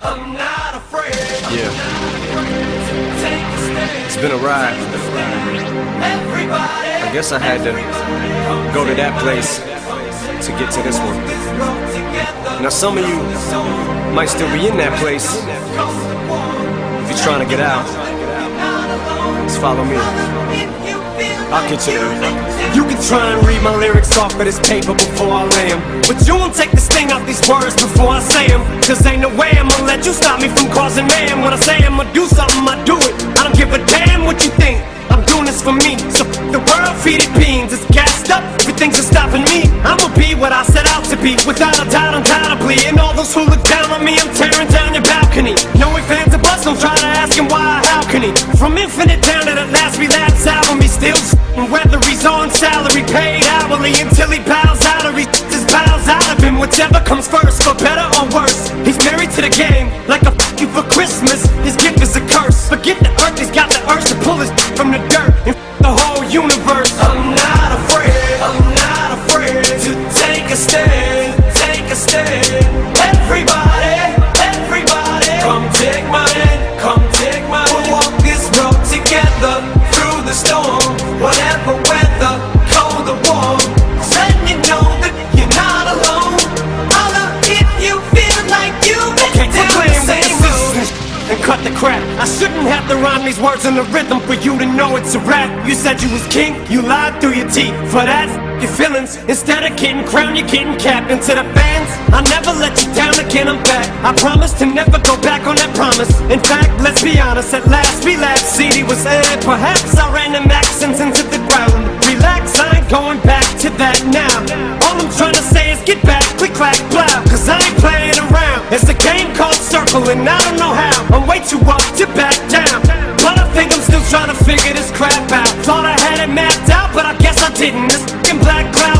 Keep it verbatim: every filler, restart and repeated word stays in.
I'm not afraid. Yeah. Take a stand. It's been a ride. Everybody. I guess I had to go to that place to get to this one. Now some of you might still be in that place. If you're trying to get out, just follow me. I'll get you there. You can try and read my lyrics off of this paper before I lay 'em, but you won't take the sting out these words before I say 'em. Cause ain't no way I'ma let you stop me from causing mayhem. When I say I'ma do something, I do it. I don't give a damn what you think. I'm doing this for me. So f the world, feed it beans. It's gassed up, everything's just stopping me. I'ma be what I set out to be, without a doubt, undoubtedly. And all those who look down on me, I'm tearing down your balcony. No ifs, ands, or buts, don't try to ask him why, how can he? From Infinite down to the last relapse album, he still s***ing, whether he's on salary, paid hourly, until he bows out or he just bows out of him. Whichever comes first, for better or worse. He's married to the game, like a f you for Christmas. His gift is a curse. Forget the earth, he's got the urge to pull his from the dirt and f the whole universe. I'm not afraid, I'm not afraid to take a stand, take a stand. Everybody, everybody, come take my hand, come take my hand. We'll walk this road together through the storm, whatever weather, cold or warm. So letting you know that you're not alone. Holla if you feel like you've been okay, down the same road. And cut the crap. I shouldn't have to rhyme these words in the rhythm for you to know it's a rap. You said you was king, you lied through your teeth. For that, f your feelings. Instead of getting crowned, you're getting capped. And to the fans, I never let you down again, I'm back. I promise to never go back on that promise. In fact, let's be honest, at last we laughed. C D was aired, perhaps I ran them accents into the ground. Relax, I ain't going back to that now. All I'm trying to say is get back, click, clack, blow. Cause I ain't playing around. It's a game called Circle and I don't know how. I'm way too up to back down, but I think I'm still trying to figure this crap out. Thought I had it mapped out, but I guess I didn't. This f***ing black cloud